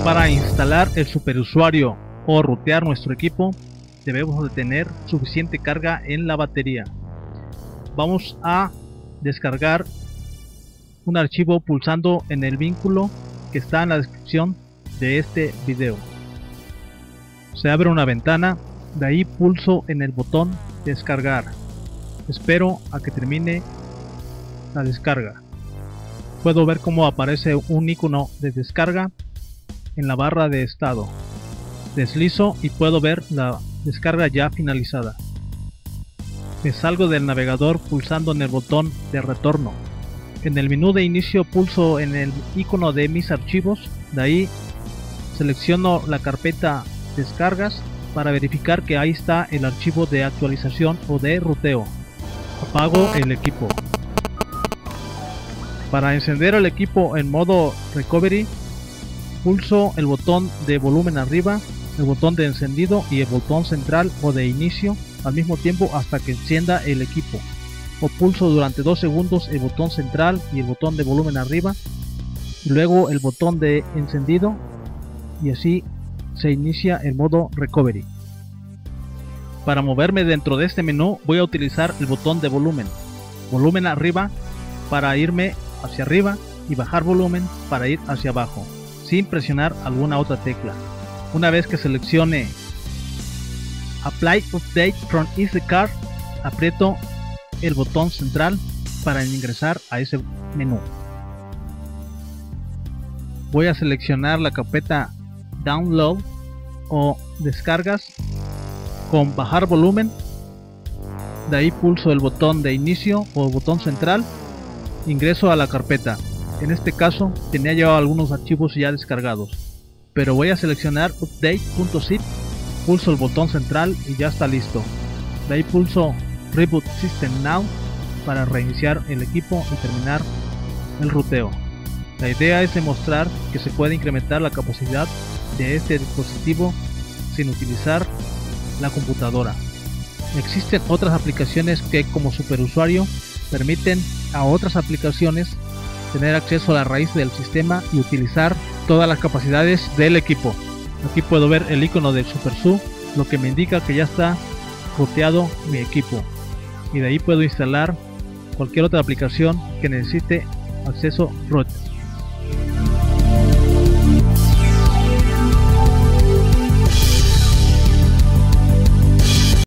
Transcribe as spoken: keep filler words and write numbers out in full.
Para instalar el superusuario o rutear nuestro equipo, debemos de tener suficiente carga en la batería. Vamos a descargar un archivo pulsando en el vínculo que está en la descripción de este video. Se abre una ventana, de ahí pulso en el botón descargar. Espero a que termine la descarga. Puedo ver cómo aparece un icono de descarga en la barra de estado. Deslizo y puedo ver la descarga ya finalizada. Me salgo del navegador pulsando en el botón de retorno. En el menú de inicio pulso en el icono de mis archivos, de ahí selecciono la carpeta descargas para verificar que ahí está el archivo de actualización o de ruteo. Apago el equipo. Para encender el equipo en modo recovery, pulso el botón de volumen arriba, el botón de encendido y el botón central o de inicio al mismo tiempo hasta que encienda el equipo, o pulso durante dos segundos el botón central y el botón de volumen arriba y luego el botón de encendido, y así se inicia el modo recovery. Para moverme dentro de este menú voy a utilizar el botón de volumen, volumen arriba para irme hacia arriba y bajar volumen para ir hacia abajo, sin presionar alguna otra tecla. Una vez que seleccione Apply Update from Easy Card, aprieto el botón central para ingresar a ese menú. Voy a seleccionar la carpeta Download o descargas con bajar volumen, de ahí pulso el botón de inicio o botón central, ingreso a la carpeta. En este caso tenía yo algunos archivos ya descargados, pero voy a seleccionar update.zip, pulso el botón central y ya está listo. De ahí pulso Reboot System Now para reiniciar el equipo y terminar el ruteo. La idea es demostrar que se puede incrementar la capacidad de este dispositivo sin utilizar la computadora. Existen otras aplicaciones que como superusuario permiten a otras aplicaciones tener acceso a la raíz del sistema y utilizar todas las capacidades del equipo. Aquí puedo ver el icono del SuperSU, lo que me indica que ya está ruteado mi equipo, y de ahí puedo instalar cualquier otra aplicación que necesite acceso root.